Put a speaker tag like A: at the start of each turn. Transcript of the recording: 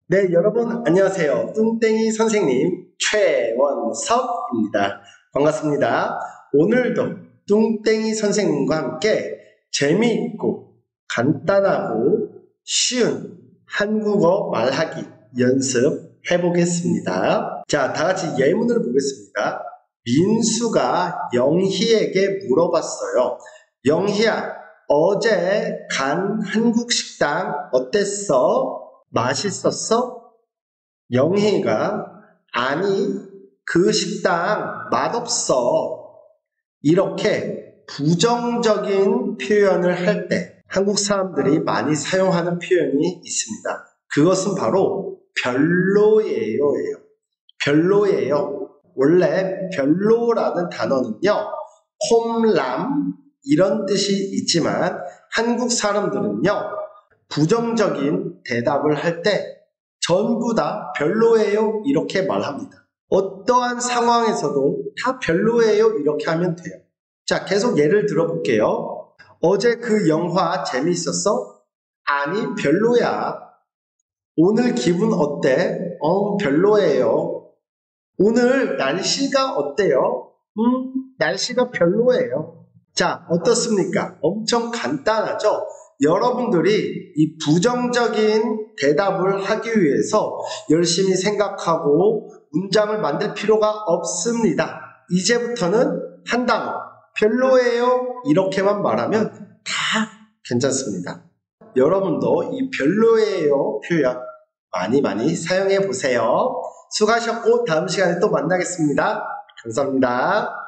A: 네, 여러분 안녕하세요. 뚱땡이 선생님 최원석입니다. 반갑습니다. 오늘도 뚱땡이 선생님과 함께 재미있고 간단하고 쉬운 한국어 말하기 연습해 보겠습니다. 자, 다 같이 예문을 보겠습니다. 민수가 영희에게 물어봤어요. 영희야, 어제 간 한국 식당 어땠어? 맛있었어? 영희가 아니, 그 식당 맛없어. 이렇게 부정적인 표현을 할 때 한국 사람들이 많이 사용하는 표현이 있습니다. 그것은 바로 별로예요. 별로예요. 원래 별로라는 단어는요, 홈람 이런 뜻이 있지만 한국 사람들은요, 부정적인 대답을 할 때 전부 다 별로예요 이렇게 말합니다. 어떠한 상황에서도 다 별로예요 이렇게 하면 돼요. 자, 계속 예를 들어볼게요. 어제 그 영화 재미있었어? 아니, 별로야. 오늘 기분 어때? 별로예요. 오늘 날씨가 어때요? 날씨가 별로예요. 자, 어떻습니까? 엄청 간단하죠? 여러분들이 이 부정적인 대답을 하기 위해서 열심히 생각하고 문장을 만들 필요가 없습니다. 이제부터는 한 단어, 별로예요 이렇게만 말하면 다 괜찮습니다. 여러분도 이 별로예요 표현 많이 사용해 보세요. 수고하셨고 다음 시간에 또 만나겠습니다. 감사합니다.